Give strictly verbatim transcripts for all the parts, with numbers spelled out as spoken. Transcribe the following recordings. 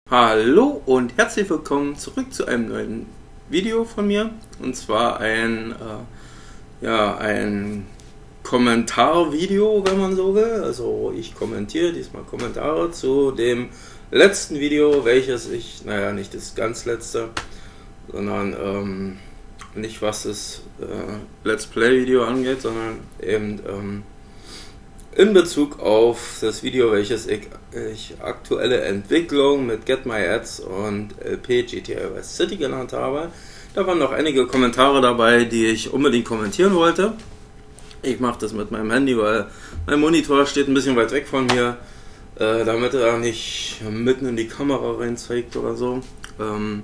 Hallo und herzlich willkommen zurück zu einem neuen Video von mir, und zwar ein, äh, ja, ein Kommentarvideo, wenn man so will. Also ich kommentiere diesmal Kommentare zu dem letzten Video, welches ich, naja, nicht das ganz letzte, sondern ähm, nicht was das äh, Let's Play Video angeht, sondern eben ähm, in Bezug auf das Video, welches ich, ich aktuelle Entwicklung mit Get My Ads und L P G T A Vice City genannt habe. Da waren noch einige Kommentare dabei, die ich unbedingt kommentieren wollte. Ich mache das mit meinem Handy, weil mein Monitor steht ein bisschen weit weg von mir, äh, damit er nicht mitten in die Kamera rein zeigt oder so. Ähm,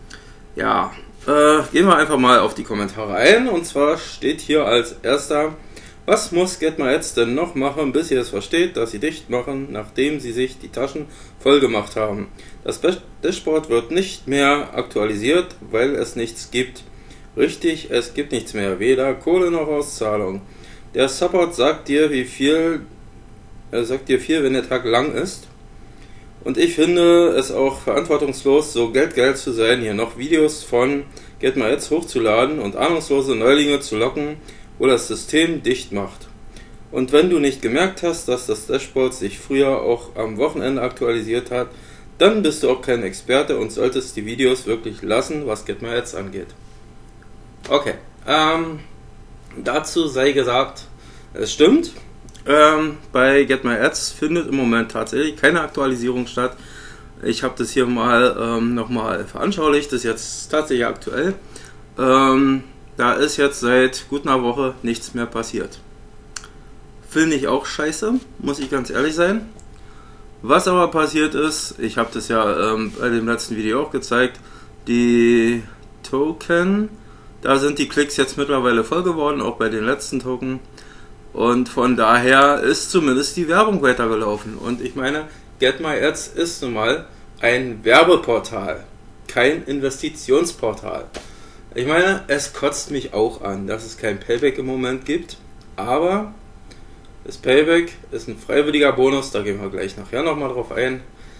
ja, äh, gehen wir einfach mal auf die Kommentare ein, und zwar steht hier als erster: Was muss Get My Ads denn noch machen, bis ihr es versteht, dass sie dicht machen, nachdem sie sich die Taschen voll gemacht haben? Das Dashboard wird nicht mehr aktualisiert, weil es nichts gibt. Richtig, es gibt nichts mehr, weder Kohle noch Auszahlung. Der Support sagt dir, wie viel, er sagt dir viel, wenn der Tag lang ist. Und ich finde es auch verantwortungslos, so geldgeil zu sein, hier noch Videos von Get My Ads hochzuladen und ahnungslose Neulinge zu locken, wo das System dicht macht. Und wenn du nicht gemerkt hast, dass das Dashboard sich früher auch am Wochenende aktualisiert hat, dann bist du auch kein Experte und solltest die Videos wirklich lassen, was Get My Ads angeht. Okay, ähm, dazu sei gesagt, es stimmt, ähm, bei Get My Ads findet im Moment tatsächlich keine Aktualisierung statt. Ich habe das hier mal ähm, nochmal veranschaulicht, das ist jetzt tatsächlich aktuell. Ähm, Da ist jetzt seit gut einer Woche nichts mehr passiert. Finde ich auch scheiße, muss ich ganz ehrlich sein. Was aber passiert ist, ich habe das ja ähm, bei dem letzten Video auch gezeigt, die Token, da sind die Klicks jetzt mittlerweile voll geworden, auch bei den letzten Token. Und von daher ist zumindest die Werbung weitergelaufen. Und ich meine, Get My Ads ist nun mal ein Werbeportal, kein Investitionsportal. Ich meine, es kotzt mich auch an, dass es kein Payback im Moment gibt, aber das Payback ist ein freiwilliger Bonus, da gehen wir gleich nachher nochmal drauf ein.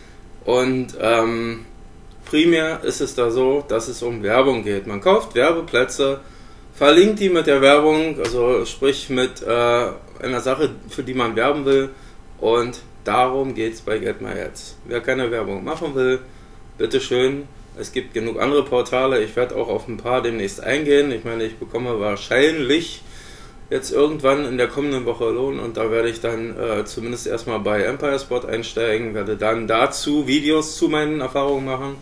Und ähm, primär ist es da so, dass es um Werbung geht. Man kauft Werbeplätze, verlinkt die mit der Werbung, also sprich mit äh, einer Sache, für die man werben will, und darum geht es bei Get My Ads. Wer keine Werbung machen will, bitteschön. Es gibt genug andere Portale, ich werde auch auf ein paar demnächst eingehen. Ich meine, ich bekomme wahrscheinlich jetzt irgendwann in der kommenden Woche Lohn, und da werde ich dann äh, zumindest erstmal bei Empire Spot einsteigen, werde dann dazu Videos zu meinen Erfahrungen machen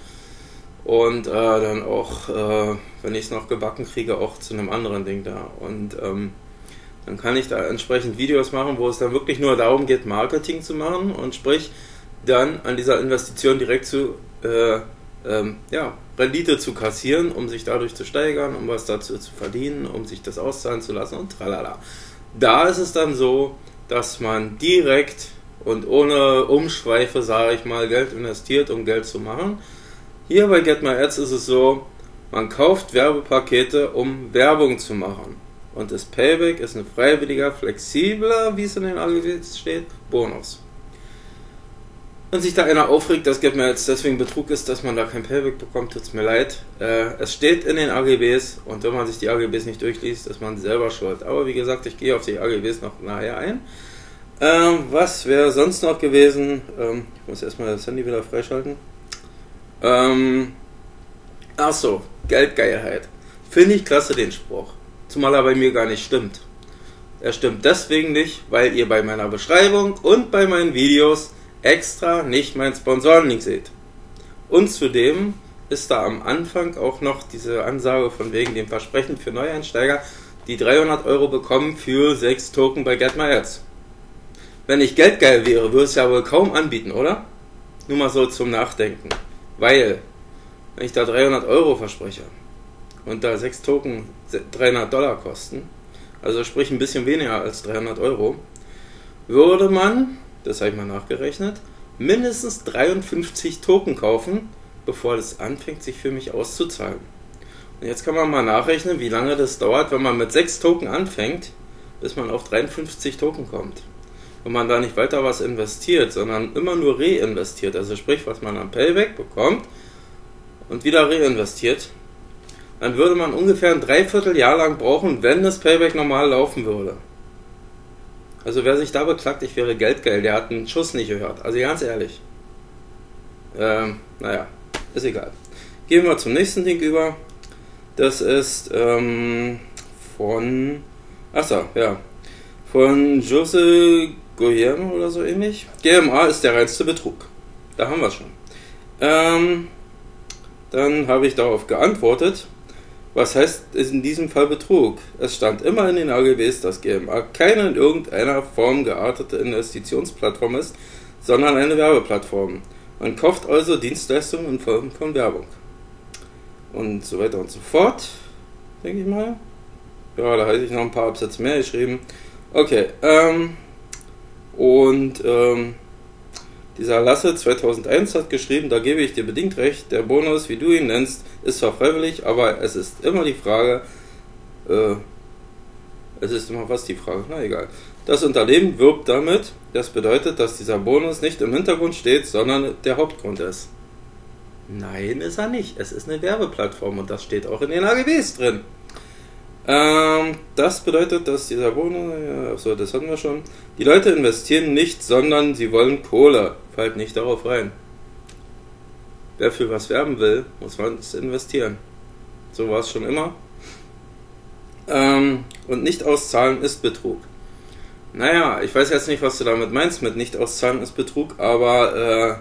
und äh, dann auch, äh, wenn ich es noch gebacken kriege, auch zu einem anderen Ding da. Und ähm, dann kann ich da entsprechend Videos machen, wo es dann wirklich nur darum geht, Marketing zu machen, und sprich dann an dieser Investition direkt zu äh, Ähm, ja, Rendite zu kassieren, um sich dadurch zu steigern, um was dazu zu verdienen, um sich das auszahlen zu lassen und tralala. Da ist es dann so, dass man direkt und ohne Umschweife, sage ich mal, Geld investiert, um Geld zu machen. Hier bei Get My Ads ist es so, man kauft Werbepakete, um Werbung zu machen. Und das Payback ist ein freiwilliger, flexibler, wie es in den A G Bs steht, Bonus. Wenn sich da einer aufregt, dass Get My Ads deswegen Betrug ist, dass man da kein Payback bekommt, tut es mir leid. Äh, es steht in den A G Bs, und wenn man sich die A G Bs nicht durchliest, ist man selber schuld. Aber wie gesagt, ich gehe auf die A G Bs noch nachher ein. Ähm, was wäre sonst noch gewesen? Ähm, ich muss erstmal das Handy wieder freischalten. Ähm, Achso, Geldgeilheit. Finde ich klasse, den Spruch. Zumal er bei mir gar nicht stimmt. Er stimmt deswegen nicht, weil ihr bei meiner Beschreibung und bei meinen Videos extra nicht mein Sponsorenlink seht. Und zudem ist da am Anfang auch noch diese Ansage von wegen dem Versprechen für Neueinsteiger, die dreihundert Euro bekommen für sechs Token bei Get My Ads. Wenn ich geldgeil wäre, würde es ja wohl kaum anbieten, oder? Nur mal so zum Nachdenken. Weil, wenn ich da dreihundert Euro verspreche und da sechs Token dreihundert Dollar kosten, also sprich ein bisschen weniger als dreihundert Euro, würde man, das habe ich mal nachgerechnet, mindestens dreiundfünfzig Token kaufen, bevor das anfängt, sich für mich auszuzahlen. Und jetzt kann man mal nachrechnen, wie lange das dauert, wenn man mit sechs Token anfängt, bis man auf dreiundfünfzig Token kommt. wenn man da nicht weiter was investiert, sondern immer nur reinvestiert, also sprich, was man am Payback bekommt und wieder reinvestiert, dann würde man ungefähr ein Dreivierteljahr lang brauchen, wenn das Payback normal laufen würde. Also wer sich da beklagt, ich wäre geldgeil, der hat einen Schuss nicht gehört. Also ganz ehrlich. Ähm, naja, ist egal. Gehen wir zum nächsten Ding über. Das ist ähm, von... Achso, ja. Von Jose Guillermo oder so ähnlich. G M A ist der reinste Betrug. Da haben wir es schon. Ähm, dann habe ich darauf geantwortet. Was heißt in diesem Fall Betrug? Es stand immer in den A G Bs, dass G M A keine in irgendeiner Form geartete Investitionsplattform ist, sondern eine Werbeplattform. Man kauft also Dienstleistungen in Form von Werbung. Und so weiter und so fort, denke ich mal. Ja, da hätte ich noch ein paar Absätze mehr geschrieben. Okay, ähm, und ähm, dieser Lasse zweitausendeins hat geschrieben, da gebe ich dir bedingt recht, der Bonus, wie du ihn nennst, ist zwar freiwillig, aber es ist immer die Frage, äh, es ist immer was die Frage, na egal. Das Unternehmen wirbt damit, das bedeutet, dass dieser Bonus nicht im Hintergrund steht, sondern der Hauptgrund ist. Nein, ist er nicht. Es ist eine Werbeplattform und das steht auch in den A G Bs drin. Ähm, das bedeutet, dass dieser Bonus, ja, achso, das hatten wir schon, die Leute investieren nicht, sondern sie wollen Kohle. Fallt nicht darauf rein. Wer für was werben will, muss man es investieren. So war es schon immer. Ähm, und nicht auszahlen ist Betrug. Naja, ich weiß jetzt nicht, was du damit meinst mit nicht auszahlen ist Betrug, aber äh,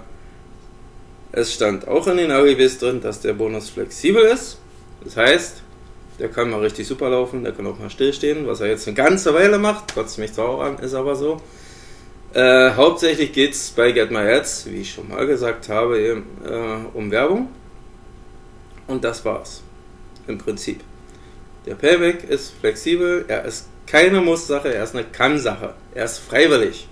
es stand auch in den A G Bs drin, dass der Bonus flexibel ist. Das heißt, der kann mal richtig super laufen, der kann auch mal stillstehen, was er jetzt eine ganze Weile macht. Kotzt mich zwar auch an, ist aber so. Äh, hauptsächlich geht es bei Get My Ads, wie ich schon mal gesagt habe, eben, äh, um Werbung. Und das war's. Im Prinzip. Der Payback ist flexibel, er ist keine Muss-Sache, er ist eine Kann-Sache. Er ist freiwillig.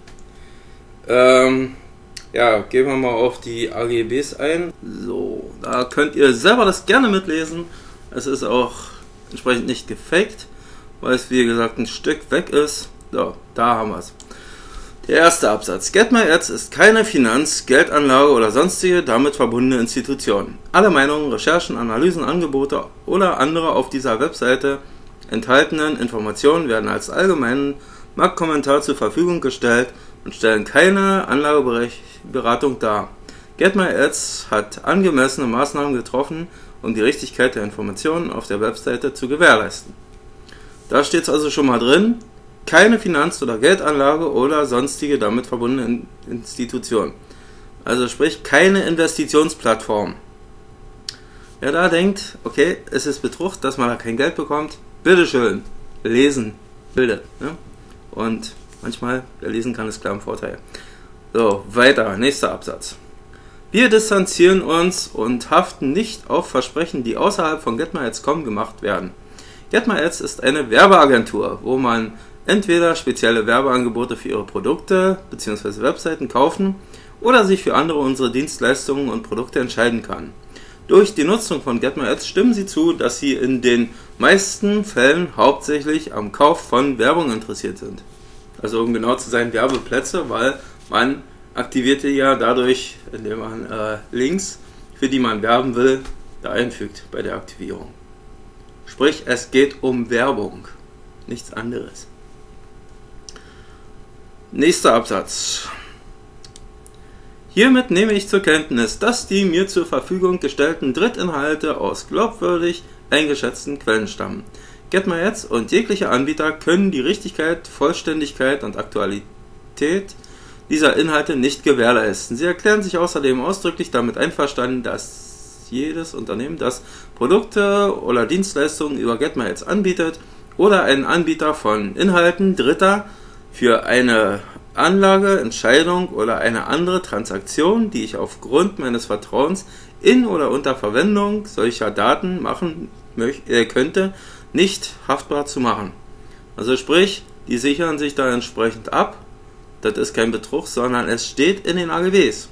Ähm, ja, gehen wir mal auf die A G Bs ein. So, da könnt ihr selber das gerne mitlesen. Es ist auch entsprechend nicht gefaked, weil es wie gesagt ein Stück weg ist. So, da haben wir es. Der erste Absatz. Get My Ads ist keine Finanz-, Geldanlage oder sonstige damit verbundene Institution. Alle Meinungen, Recherchen, Analysen, Angebote oder andere auf dieser Webseite enthaltenen Informationen werden als allgemeinen Marktkommentar zur Verfügung gestellt und stellen keine Anlageberatung dar. Get My Ads hat angemessene Maßnahmen getroffen, um die Richtigkeit der Informationen auf der Webseite zu gewährleisten. Da steht es also schon mal drin, keine Finanz- oder Geldanlage oder sonstige damit verbundene Institution. Also sprich, keine Investitionsplattform. Wer da denkt, okay, es ist Betrug, dass man da kein Geld bekommt, bitteschön, lesen, bildet. Ne? Und manchmal, wer lesen kann, ist klar im Vorteil. So, weiter, nächster Absatz. Wir distanzieren uns und haften nicht auf Versprechen, die außerhalb von Get My Ads Punkt com gemacht werden. Get My Ads ist eine Werbeagentur, wo man entweder spezielle Werbeangebote für ihre Produkte bzw. Webseiten kaufen oder sich für andere unsere Dienstleistungen und Produkte entscheiden kann. Durch die Nutzung von Get My Ads stimmen sie zu, dass sie in den meisten Fällen hauptsächlich am Kauf von Werbung interessiert sind. Also um genau zu sein, Werbeplätze, weil man aktiviert die ja dadurch, indem man äh, Links, für die man werben will, da einfügt bei der Aktivierung. Sprich, es geht um Werbung, nichts anderes. Nächster Absatz. Hiermit nehme ich zur Kenntnis, dass die mir zur Verfügung gestellten Drittinhalte aus glaubwürdig eingeschätzten Quellen stammen. Get My Ads und jegliche Anbieter können die Richtigkeit, Vollständigkeit und Aktualität dieser Inhalte nicht gewährleisten. Sie erklären sich außerdem ausdrücklich damit einverstanden, dass jedes Unternehmen, das Produkte oder Dienstleistungen über Get My Ads anbietet oder einen Anbieter von Inhalten Dritter für eine Anlage, Entscheidung oder eine andere Transaktion, die ich aufgrund meines Vertrauens in oder unter Verwendung solcher Daten machen äh, könnte, nicht haftbar zu machen. Also sprich, die sichern sich da entsprechend ab. Das ist kein Betrug, sondern es steht in den A G Bs.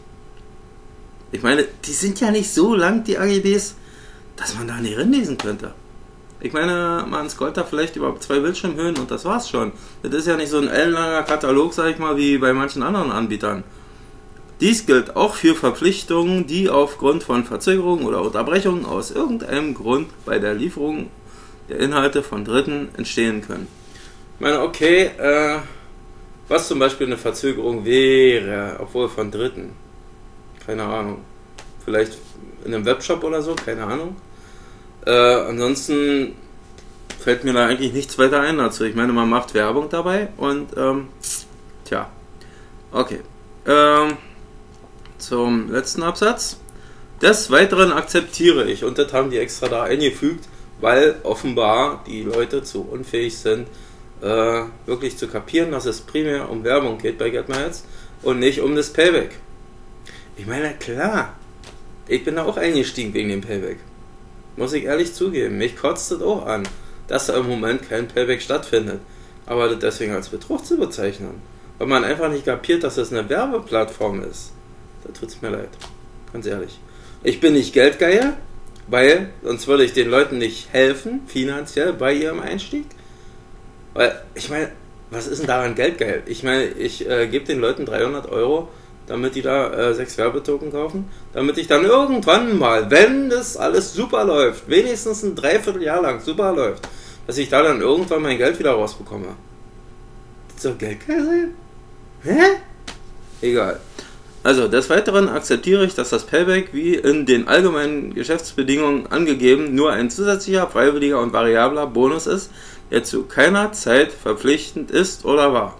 Ich meine, die sind ja nicht so lang, die A G Bs, dass man da nicht reinlesen könnte. Ich meine, man scrollt da vielleicht über zwei Bildschirmhöhen und das war's schon. Das ist ja nicht so ein ellenlanger Katalog, sag ich mal, wie bei manchen anderen Anbietern. Dies gilt auch für Verpflichtungen, die aufgrund von Verzögerungen oder Unterbrechungen aus irgendeinem Grund bei der Lieferung der Inhalte von Dritten entstehen können. Ich meine, okay, äh, was zum Beispiel eine Verzögerung wäre, obwohl von Dritten, keine Ahnung, vielleicht in einem Webshop oder so, keine Ahnung. Äh, ansonsten fällt mir da eigentlich nichts weiter ein dazu. Ich meine, man macht Werbung dabei und, ähm, tja, okay. Ähm, zum letzten Absatz. Des Weiteren akzeptiere ich, und das haben die extra da eingefügt, weil offenbar die Leute zu unfähig sind, äh, wirklich zu kapieren, dass es primär um Werbung geht bei GetMyAds und nicht um das Payback. Ich meine, klar, ich bin da auch eingestiegen wegen dem Payback. Muss ich ehrlich zugeben, mich kotzt es auch an, dass da im Moment kein Payback stattfindet. Aber das deswegen als Betrug zu bezeichnen, weil man einfach nicht kapiert, dass es eine Werbeplattform ist, da tut es mir leid. Ganz ehrlich. Ich bin nicht geldgeil, weil sonst würde ich den Leuten nicht helfen, finanziell bei ihrem Einstieg. Weil, ich meine, was ist denn daran geldgeil? Ich meine, ich äh, gebe den Leuten dreihundert Euro, damit die da äh, sechs Werbetoken kaufen, damit ich dann irgendwann mal, wenn das alles super läuft, wenigstens ein Dreivierteljahr lang super läuft, dass ich da dann irgendwann mein Geld wieder rausbekomme. Das soll geldgeil sein? Hä? Egal. Also, des Weiteren akzeptiere ich, dass das Payback, wie in den allgemeinen Geschäftsbedingungen angegeben, nur ein zusätzlicher, freiwilliger und variabler Bonus ist, der zu keiner Zeit verpflichtend ist oder war.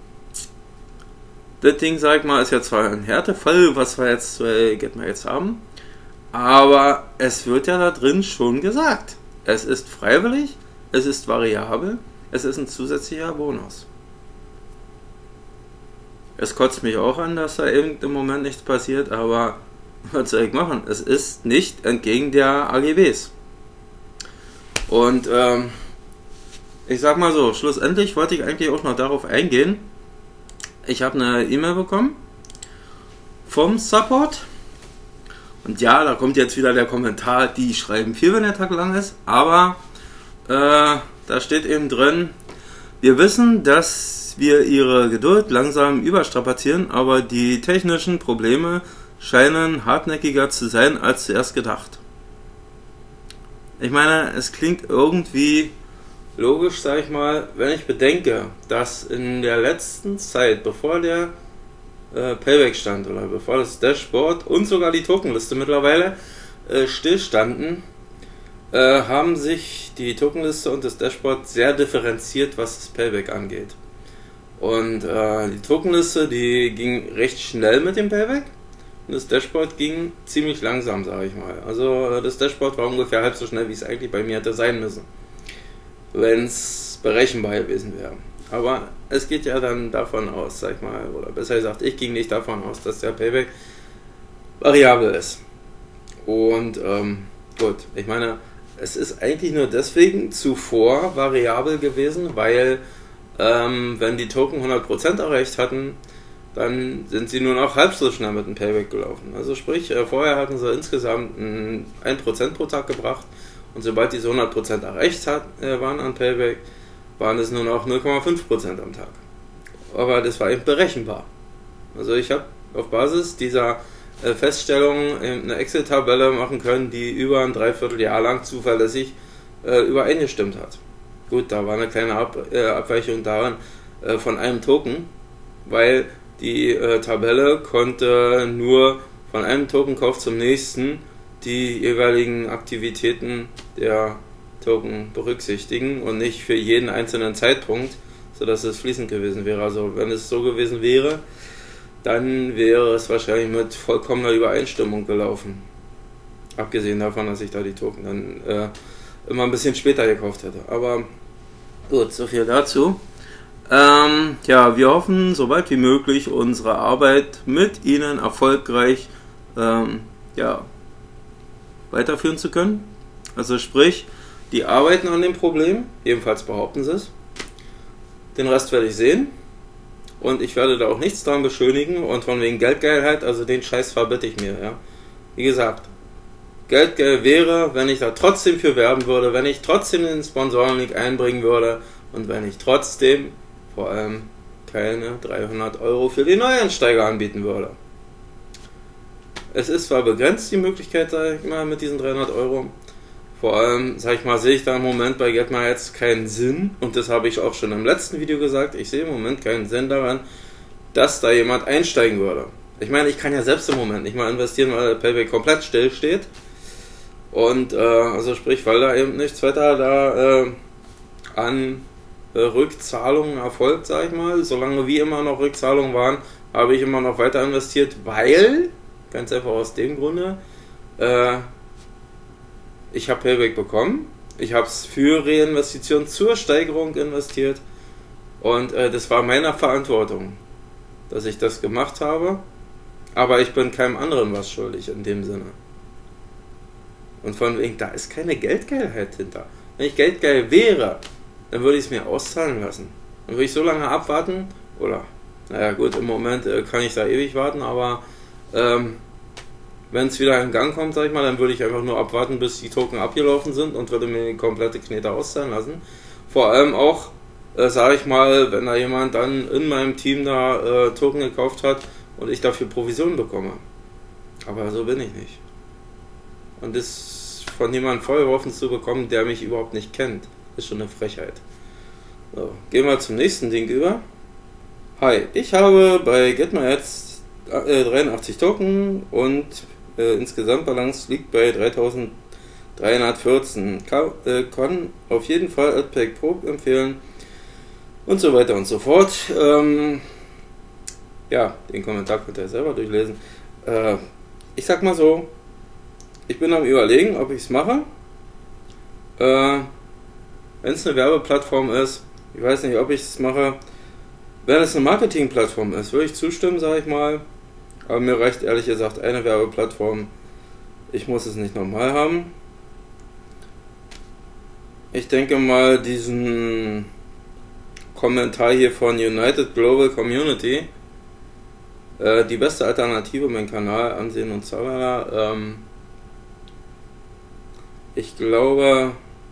Das Ding, sag ich mal, ist ja zwar ein Härtefall, was wir jetzt bei GetMyAds haben, aber es wird ja da drin schon gesagt. Es ist freiwillig, es ist variabel, es ist ein zusätzlicher Bonus. Es kotzt mich auch an, dass da eben im Moment nichts passiert, aber was soll ich machen? Es ist nicht entgegen der A G Bs. Und ähm, ich sag mal so, schlussendlich wollte ich eigentlich auch noch darauf eingehen. Ich habe eine E-Mail bekommen vom Support. Und ja, da kommt jetzt wieder der Kommentar, die schreiben viel, wenn der Tag lang ist. Aber äh, da steht eben drin, wir wissen, dass wir ihre Geduld langsam überstrapazieren, aber die technischen Probleme scheinen hartnäckiger zu sein als zuerst gedacht. Ich meine, es klingt irgendwie logisch, sag ich mal, wenn ich bedenke, dass in der letzten Zeit, bevor der äh, Payback stand oder bevor das Dashboard und sogar die Tokenliste mittlerweile äh, stillstanden, äh, haben sich die Tokenliste und das Dashboard sehr differenziert, was das Payback angeht. Und äh, die Tokenliste, die ging recht schnell mit dem Payback und das Dashboard ging ziemlich langsam, sage ich mal. Also äh, das Dashboard war ungefähr halb so schnell, wie es eigentlich bei mir hätte sein müssen, wenn es berechenbar gewesen wäre. Aber es geht ja dann davon aus, sag ich mal, oder besser gesagt, ich ging nicht davon aus, dass der Payback variabel ist. Und ähm, gut, ich meine, es ist eigentlich nur deswegen zuvor variabel gewesen, weil ähm, wenn die Token hundert Prozent erreicht hatten, dann sind sie nur noch halb so schnell mit dem Payback gelaufen. Also sprich, äh, vorher hatten sie insgesamt ein Prozent pro Tag gebracht und sobald diese hundert Prozent erreicht hat, äh, waren an Payback, waren es nur noch null Komma fünf Prozent am Tag. Aber das war eben berechenbar. Also ich habe auf Basis dieser äh, Feststellung eine Excel-Tabelle machen können, die über ein Dreivierteljahr lang zuverlässig äh, übereingestimmt hat. Gut, da war eine kleine Ab äh, Abweichung daran äh, von einem Token, weil die äh, Tabelle konnte nur von einem Tokenkauf zum nächsten die jeweiligen Aktivitäten der Token berücksichtigen und nicht für jeden einzelnen Zeitpunkt, sodass es fließend gewesen wäre. Also wenn es so gewesen wäre, dann wäre es wahrscheinlich mit vollkommener Übereinstimmung gelaufen. Abgesehen davon, dass ich da die Token dann äh, immer ein bisschen später gekauft hätte. Aber gut, so viel dazu. Ähm, ja, wir hoffen, so bald wie möglich unsere Arbeit mit Ihnen erfolgreich ähm, ja, weiterführen zu können. Also sprich, die arbeiten an dem Problem, jedenfalls behaupten sie es. Den Rest werde ich sehen. Und ich werde da auch nichts dran beschönigen und von wegen Geldgeilheit, also den Scheiß verbitte ich mir. Ja. Wie gesagt, geldgeil wäre, wenn ich da trotzdem für werben würde, wenn ich trotzdem den Sponsorenlink einbringen würde und wenn ich trotzdem vor allem keine dreihundert Euro für die Neueinsteiger anbieten würde. Es ist zwar begrenzt die Möglichkeit, sag ich mal, mit diesen dreihundert Euro. Vor allem, sag ich mal, sehe ich da im Moment bei Get My Ads keinen Sinn, und das habe ich auch schon im letzten Video gesagt, ich sehe im Moment keinen Sinn daran, dass da jemand einsteigen würde. Ich meine, ich kann ja selbst im Moment nicht mal investieren, weil der Payback komplett still steht. Und äh, also sprich, weil da eben nichts weiter da äh, an äh, Rückzahlungen erfolgt, sag ich mal. Solange wie immer noch Rückzahlungen waren, habe ich immer noch weiter investiert, weil, ganz einfach aus dem Grunde, äh, ich habe Payback bekommen. Ich habe es für Reinvestition zur Steigerung investiert. Und äh, das war meiner Verantwortung, dass ich das gemacht habe. Aber ich bin keinem anderen was schuldig in dem Sinne. Und von wegen, da ist keine Geldgeilheit hinter. Wenn ich geldgeil wäre, dann würde ich es mir auszahlen lassen. Dann würde ich so lange abwarten, oder, naja gut, im Moment äh, kann ich da ewig warten, aber ähm, wenn es wieder in Gang kommt, sag ich mal, dann würde ich einfach nur abwarten, bis die Token abgelaufen sind und würde mir die komplette Knete auszahlen lassen. Vor allem auch, äh, sage ich mal, wenn da jemand dann in meinem Team da äh, Token gekauft hat und ich dafür Provisionen bekomme. Aber so bin ich nicht. Und das von jemandem vorgeworfen zu bekommen, der mich überhaupt nicht kennt, ist schon eine Frechheit. So, gehen wir zum nächsten Ding über. Hi, ich habe bei Get My Ads äh, dreiundachtzig Token und äh, insgesamt Balance liegt bei dreitausenddreihundertvierzehn. Kann, äh, kann auf jeden Fall Adpack Pro empfehlen und so weiter und so fort. Ähm, ja, den Kommentar könnt ihr selber durchlesen. Äh, ich sag mal so, ich bin am Überlegen, ob ich es mache. Äh, Wenn es eine Werbeplattform ist, ich weiß nicht, ob ich es mache. Wenn es eine Marketingplattform ist, würde ich zustimmen, sage ich mal. Aber mir reicht ehrlich gesagt eine Werbeplattform. Ich muss es nicht nochmal haben. Ich denke mal, diesen Kommentar hier von United Global Community, äh, die beste Alternative, mein Kanal ansehen und so weiter. Ähm, ich glaube,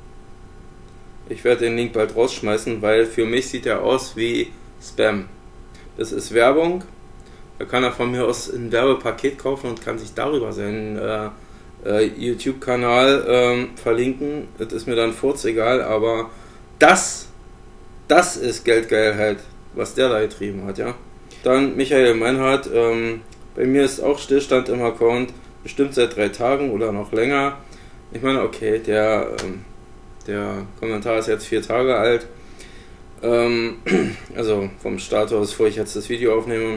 ich werde den Link bald rausschmeißen, weil für mich sieht er aus wie Spam. Das ist Werbung. Da kann er von mir aus ein Werbepaket kaufen und kann sich darüber seinen äh, äh, YouTube-Kanal ähm, verlinken. Das ist mir dann furzegal, aber das, das ist Geldgeilheit, was der da getrieben hat, ja. Dann Michael Meinhardt, ähm, bei mir ist auch Stillstand im Account, bestimmt seit drei Tagen oder noch länger. Ich meine, okay, der, ähm, der Kommentar ist jetzt vier Tage alt, ähm, also vom Status, bevor ich jetzt das Video aufnehme.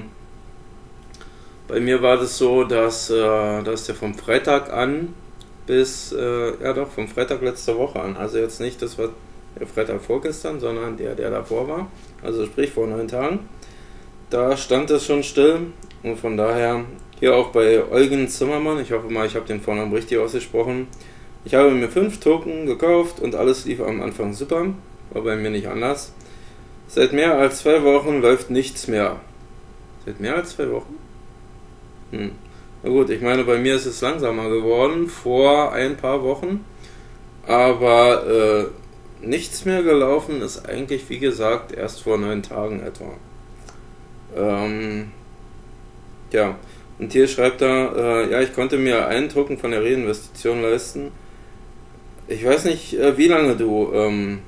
Bei mir war das so, dass, äh, dass der vom Freitag an bis, äh, ja doch, vom Freitag letzte Woche an, also jetzt nicht, das war der Freitag vorgestern, sondern der, der davor war, also sprich vor neun Tagen, da stand es schon still und von daher, hier auch bei Eugen Zimmermann, ich hoffe mal, ich habe den Vornamen richtig ausgesprochen, ich habe mir fünf Token gekauft und alles lief am Anfang super, war bei mir nicht anders. Seit mehr als zwei Wochen läuft nichts mehr. Seit mehr als zwei Wochen? Hm. Na gut, ich meine, bei mir ist es langsamer geworden, vor ein paar Wochen, aber äh, nichts mehr gelaufen ist eigentlich, wie gesagt, erst vor neun Tagen etwa. Ähm, ja, und hier schreibt er, äh, ja, ich konnte mir einen Token von der Reinvestition leisten. Ich weiß nicht, äh, wie lange du ähm,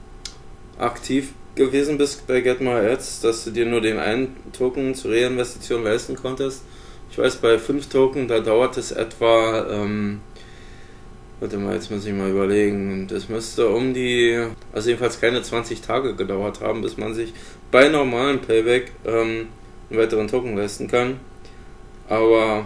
aktiv gewesen bist bei Get My Ads, dass du dir nur den einen Token zur Reinvestition leisten konntest. Ich weiß, bei fünf Token, da dauert es etwa, ähm, warte mal, jetzt muss ich mal überlegen, das müsste um die, also jedenfalls keine zwanzig Tage gedauert haben, bis man sich bei normalem Payback ähm, einen weiteren Token leisten kann. Aber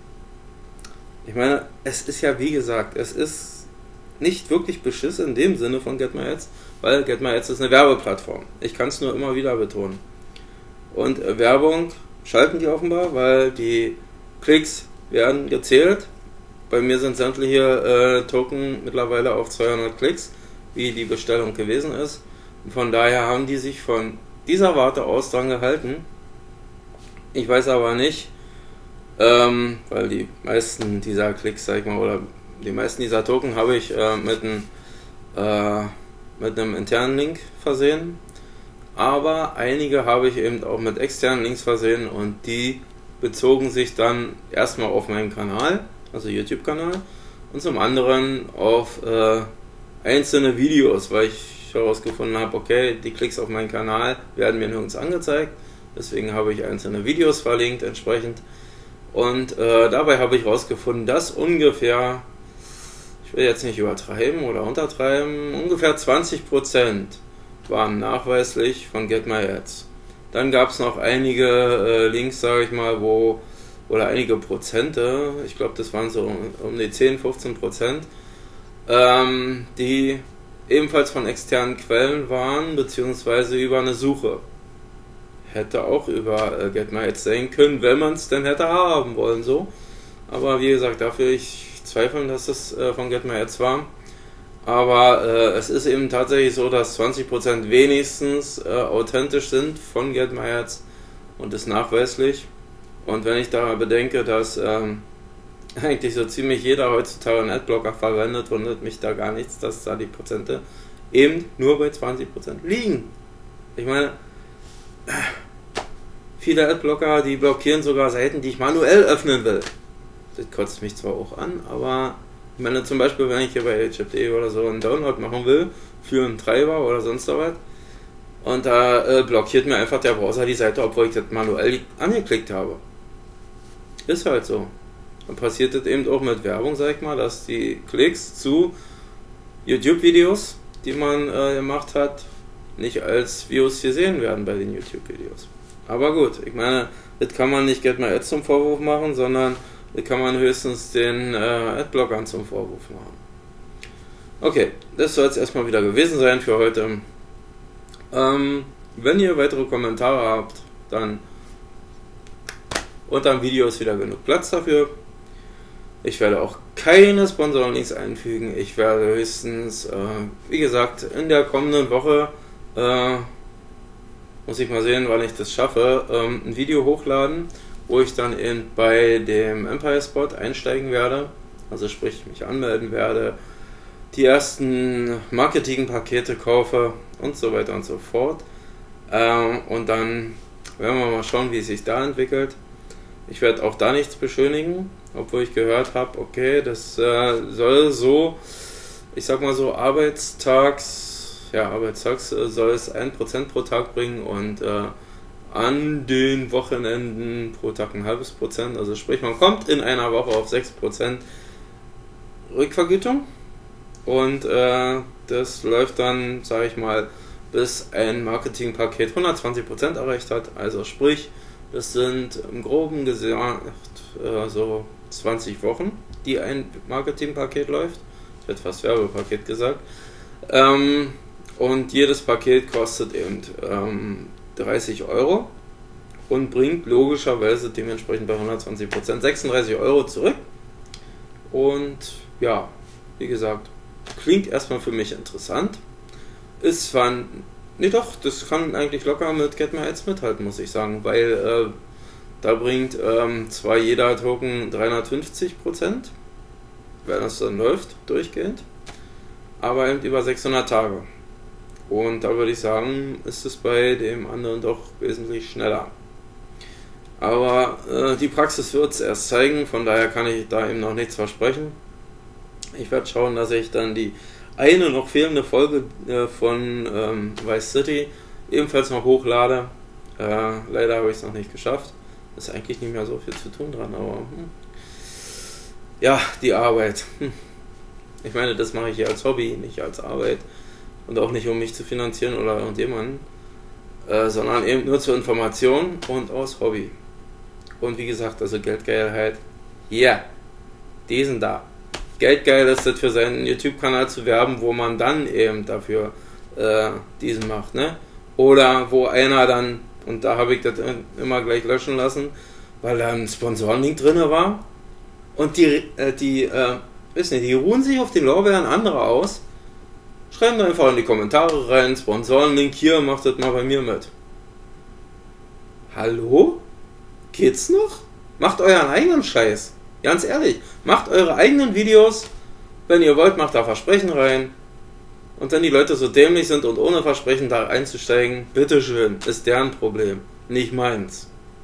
ich meine, es ist ja, wie gesagt, es ist nicht wirklich beschissen in dem Sinne von Get My Ads, weil Get My Ads ist eine Werbeplattform. Ich kann es nur immer wieder betonen. Und äh, Werbung schalten die offenbar, weil die Klicks werden gezählt. Bei mir sind sämtliche äh, Token mittlerweile auf zweihundert Klicks, wie die Bestellung gewesen ist. Und von daher haben die sich von dieser Warte aus dran gehalten. Ich weiß aber nicht, ähm, weil die meisten dieser Klicks, sag ich mal, oder die meisten dieser Token habe ich äh, mit, ein, äh, mit einem internen Link versehen, aber einige habe ich eben auch mit externen Links versehen und die bezogen sich dann erstmal auf meinen Kanal, also YouTube-Kanal, und zum anderen auf äh, einzelne Videos, weil ich herausgefunden habe, okay, die Klicks auf meinen Kanal werden mir nirgends angezeigt, deswegen habe ich einzelne Videos verlinkt entsprechend. Und äh, dabei habe ich herausgefunden, dass ungefähr, ich will jetzt nicht übertreiben oder untertreiben, ungefähr zwanzig Prozent waren nachweislich von Get My Ads. Dann gab es noch einige äh, Links, sage ich mal, wo, oder einige Prozente, ich glaube das waren so um die zehn, fünfzehn Prozent, ähm, die ebenfalls von externen Quellen waren, beziehungsweise über eine Suche. Hätte auch über äh, Get My Ads sein können, wenn man es denn hätte haben wollen, so. Aber wie gesagt, dafür ich zweifle, dass es äh, von Get My Ads war. Aber äh, es ist eben tatsächlich so, dass zwanzig Prozent wenigstens äh, authentisch sind von Get My Ads und ist nachweislich. Und wenn ich da bedenke, dass ähm, eigentlich so ziemlich jeder heutzutage einen Adblocker verwendet, wundert mich da gar nichts, dass da die Prozente eben nur bei zwanzig Prozent liegen. Ich meine, viele Adblocker, die blockieren sogar Seiten, die ich manuell öffnen will. Das kotzt mich zwar auch an, aber ich meine zum Beispiel, wenn ich hier bei H F D oder so einen Download machen will, für einen Treiber oder sonst was, und da äh, blockiert mir einfach der Browser die Seite, obwohl ich das manuell angeklickt habe. Ist halt so. Dann passiert das eben auch mit Werbung, sag ich mal, dass die Klicks zu YouTube-Videos, die man äh, gemacht hat, nicht als Views gesehen werden bei den YouTube-Videos. Aber gut, ich meine, das kann man nicht Get My Ads zum Vorwurf machen, sondern das kann man höchstens den äh, Adblockern zum Vorwurf machen. Okay, das soll es erstmal wieder gewesen sein für heute. Ähm, wenn ihr weitere Kommentare habt, dann unter dem Video ist wieder genug Platz dafür. Ich werde auch keine Sponsoren-Links einfügen. Ich werde höchstens, äh, wie gesagt, in der kommenden Woche, äh, muss ich mal sehen, wann ich das schaffe, ähm, ein Video hochladen, wo ich dann eben bei dem Empire Spot einsteigen werde, also sprich mich anmelden werde, die ersten Marketingpakete kaufe und so weiter und so fort. Ähm, und dann werden wir mal schauen, wie es sich da entwickelt. Ich werde auch da nichts beschönigen, obwohl ich gehört habe, okay, das äh, soll so, ich sag mal so, Arbeitstags, ja, Arbeitstags äh, soll es ein Prozent pro Tag bringen und äh, an den Wochenenden pro Tag ein halbes Prozent, also sprich, man kommt in einer Woche auf sechs Prozent Rückvergütung und äh, das läuft dann, sage ich mal, bis ein Marketingpaket hundertzwanzig Prozent erreicht hat, also sprich, das sind im Groben gesagt äh, so zwanzig Wochen, die ein Marketingpaket läuft. Ich hätte fast Werbepaket gesagt. Ähm, und jedes Paket kostet eben ähm, dreißig Euro und bringt logischerweise dementsprechend bei hundertzwanzig Prozent sechsunddreißig Euro zurück. Und ja, wie gesagt, klingt erstmal für mich interessant. Ist zwar Nee, doch, das kann eigentlich locker mit Get My Ads mithalten, muss ich sagen, weil äh, da bringt ähm, zwar jeder Token dreihundertfünfzig Prozent, wenn das dann läuft, durchgehend, aber eben über sechshundert Tage. Und da würde ich sagen, ist es bei dem anderen doch wesentlich schneller. Aber äh, die Praxis wird es erst zeigen, von daher kann ich da eben noch nichts versprechen. Ich werde schauen, dass ich dann die eine noch fehlende Folge äh, von ähm, Vice City ebenfalls noch hochlade. Äh, leider habe ich es noch nicht geschafft. Ist eigentlich nicht mehr so viel zu tun dran, aber hm. ja, die Arbeit. Hm. Ich meine, das mache ich hier als Hobby, nicht als Arbeit und auch nicht um mich zu finanzieren oder irgendjemanden, äh, sondern eben nur zur Information und aus Hobby. Und wie gesagt, also Geldgeilheit, ja, yeah, die sind da. Geldgeil ist das für seinen YouTube-Kanal zu werben, wo man dann eben dafür äh, diesen macht, ne? Oder wo einer dann, und da habe ich das immer gleich löschen lassen, weil da ein Sponsorenlink drin war und die, äh, die, äh, wissen nicht, die ruhen sich auf den Lorbeeren anderer aus, schreiben da einfach in die Kommentare rein, Sponsorenlink hier, macht das mal bei mir mit. Hallo? Geht's noch? Macht euren eigenen Scheiß. Ganz ehrlich, macht eure eigenen Videos Wenn ihr wollt, macht da Versprechen rein. Und wenn die Leute so dämlich sind und ohne Versprechen da einzusteigen, bitteschön, ist deren Problem, nicht meins.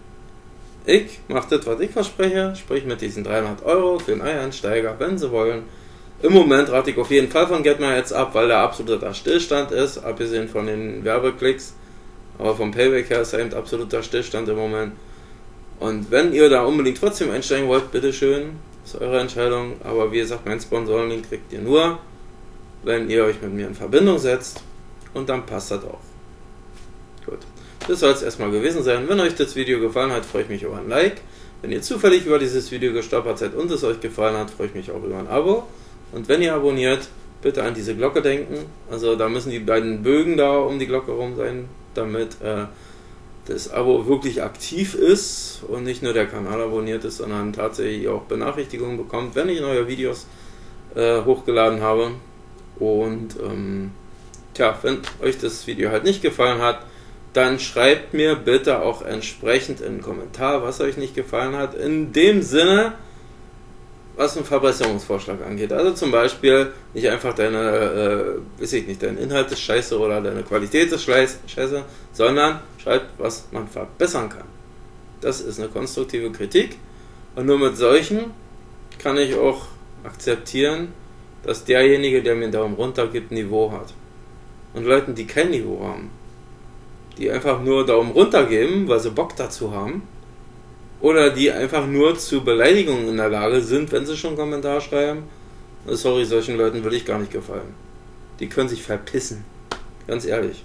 Ich mache das, was ich verspreche, sprich mit diesen dreihundert Euro für einen Einsteiger, wenn sie wollen. Im Moment rate ich auf jeden Fall von Get My Ads ab, weil der absoluter Stillstand ist, abgesehen von den Werbeklicks. Aber vom Payback her ist eben absoluter Stillstand im Moment. Und wenn ihr da unbedingt trotzdem einsteigen wollt, bitteschön, ist eure Entscheidung. Aber wie gesagt, mein Sponsoring kriegt ihr nur, wenn ihr euch mit mir in Verbindung setzt. Und dann passt das auch. Gut. Das soll es erstmal gewesen sein. Wenn euch das Video gefallen hat, freue ich mich über ein Like. Wenn ihr zufällig über dieses Video gestolpert seid und es euch gefallen hat, freue ich mich auch über ein Abo. Und wenn ihr abonniert, bitte an diese Glocke denken. Also da müssen die beiden Bögen da um die Glocke rum sein, damit äh, das Abo wirklich aktiv ist und nicht nur der Kanal abonniert ist, sondern tatsächlich auch Benachrichtigungen bekommt, wenn ich neue Videos äh, hochgeladen habe. Und ähm, tja, wenn euch das Video halt nicht gefallen hat, dann schreibt mir bitte auch entsprechend in den Kommentar, was euch nicht gefallen hat, in dem Sinne, was einen Verbesserungsvorschlag angeht. Also zum Beispiel nicht einfach deine, äh, weiß ich nicht, dein Inhalt ist scheiße oder deine Qualität ist scheiße, sondern schreibt, was man verbessern kann. Das ist eine konstruktive Kritik und nur mit solchen kann ich auch akzeptieren, dass derjenige, der mir einen Daumen runter gibt, ein Niveau hat. Und Leuten, die kein Niveau haben, die einfach nur Daumen runter geben, weil sie Bock dazu haben, oder die einfach nur zu Beleidigungen in der Lage sind, wenn sie schon einen Kommentar schreiben, sorry, solchen Leuten will ich gar nicht gefallen. Die können sich verpissen, ganz ehrlich.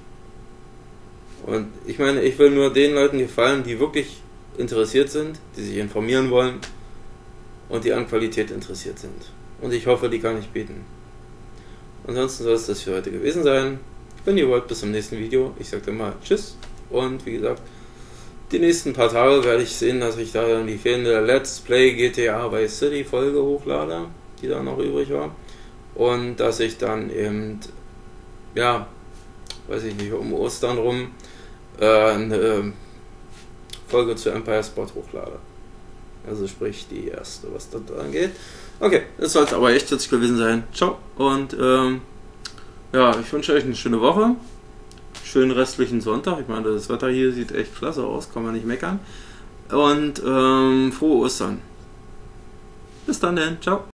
Und ich meine, ich will nur den Leuten gefallen, die wirklich interessiert sind, die sich informieren wollen und die an Qualität interessiert sind. Und ich hoffe, die kann ich bieten. Ansonsten soll es das für heute gewesen sein. Wenn ihr wollt, bis zum nächsten Video. Ich sage dann mal Tschüss. Und wie gesagt, die nächsten paar Tage werde ich sehen, dass ich da dann die fehlende Let's Play G T A Vice City Folge hochlade, die da noch übrig war. Und dass ich dann eben, ja, weiß ich nicht, um Ostern rum äh, eine Folge zu Empire Spot hochlade. Also sprich die erste, was das angeht. Okay, das soll es aber echt jetzt gewesen sein. Ciao und ähm, ja, ich wünsche euch eine schöne Woche. Schönen restlichen Sonntag. Ich meine, das Wetter hier sieht echt klasse aus, kann man nicht meckern. Und ähm, frohe Ostern. Bis dann denn. Ciao.